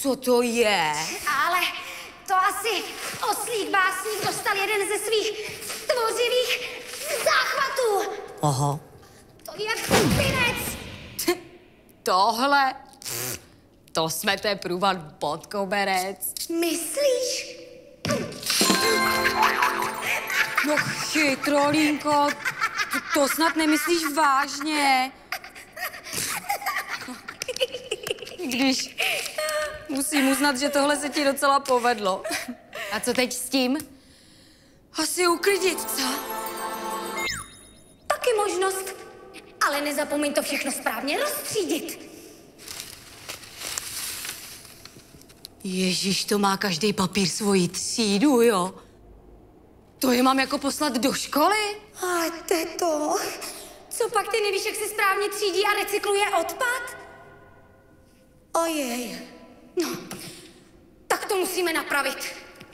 Co to je? Ale to asi oslík básník dostal jeden ze svých tvořivých záchvatů. Aha. To je pinec. Tohle? To jsme teprve pod koberec. Myslíš? No chytrolínko, to snad nemyslíš vážně. Když musím uznat, že tohle se ti docela povedlo. A co teď s tím? Asi uklidit, co? Taky možnost. Ale nezapomeň to všechno správně rozstřídit. Ježíš, to má každý papír svoji třídu, jo? To je mám jako poslat do školy? A teto, co pak ty nevíš, jak se správně třídí a recykluje odpad? Ojej. No, tak to musíme napravit.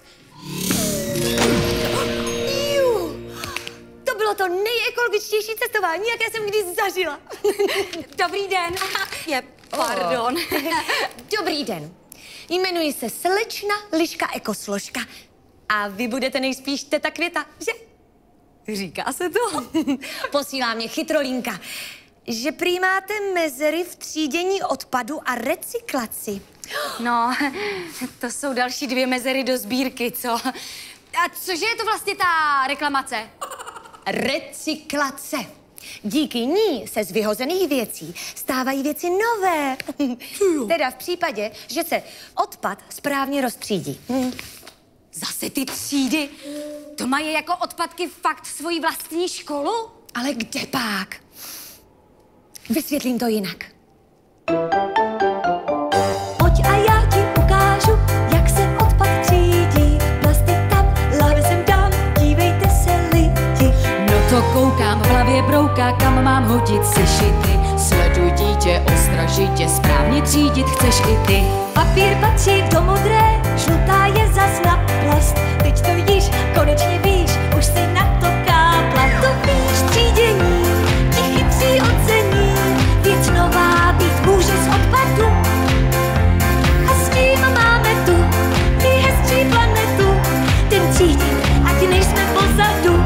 To bylo to nejekologičtější cestování, jaké jsem kdy zažila. Dobrý den. Pardon. Dobrý den. Jmenuji se slečna Liška Ekosložka. A vy budete nejspíš teta Květa, že? Říká se to? Posílá mě chytrolínka, že prý máte mezery v třídění odpadu a recyklaci. No, to jsou další 2 mezery do sbírky, co? A cože je to vlastně ta reklamace? Recyklace. Díky ní se z vyhozených věcí stávají věci nové. Teda v případě, že se odpad správně roztřídí. Zase ty třídy? To mají jako odpadky fakt svoji vlastní školu? Ale kde pak? Vysvětlím to jinak. Pojď a já ti ukážu, jak se odpad třídí. Plastik tam, lahve sem dám, dívejte se lidi. No to koukám, v hlavě brouká, kam mám hodit sešity. Sleduj dítě ostražitě, správně třídit chceš i ty. Papír patří do modré, žlutá je zas na plast. Teď to již konečně víš, už si na to kápla. To víš, třídění, ti chytří ocení. Věc nová být může z odpadu. A s tím máme tu nejhezčí planetu. Ten třídit, ať nejsme pozadu.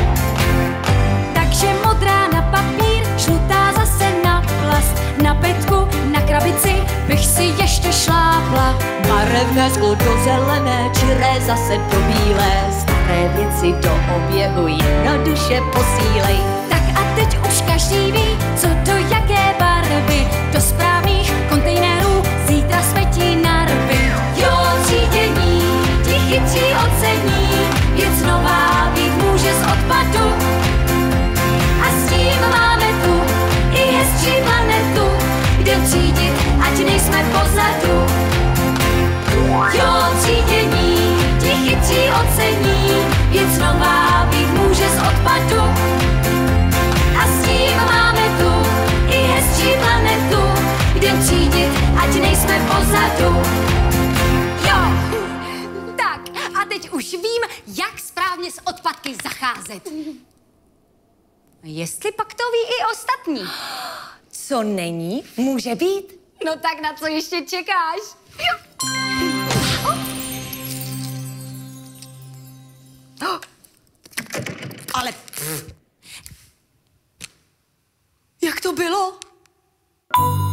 Takže modrá na papír, žlutá zase na plast. Na petku, na krabici bych si ještě šlápla. Barevné sklo do zelené, čiré zase do bílé. Staré věci do oběhu jednoduše posílej. Tak a teď už každý ví, co do jaké barvy. Do správných kontejnerů zítra smetí narvy. Jo, třídění, ti chytří ocení. Věc nová být může z odpadu. A s tím máme tu i hezčí planetu, kde třídit, ať nejsme pozadu. Jo, třídění, ti chytří ocení. Věc nová být může z odpadu. A s tím máme tu i hezčí planetu, kde třídit, ať nejsme pozadu. Jo, tak a teď už vím, jak správně s odpadky zacházet. Jestli pak to ví i ostatní. Co není, může být. No tak na co ještě čekáš? Jo. Ale... Jak to bylo?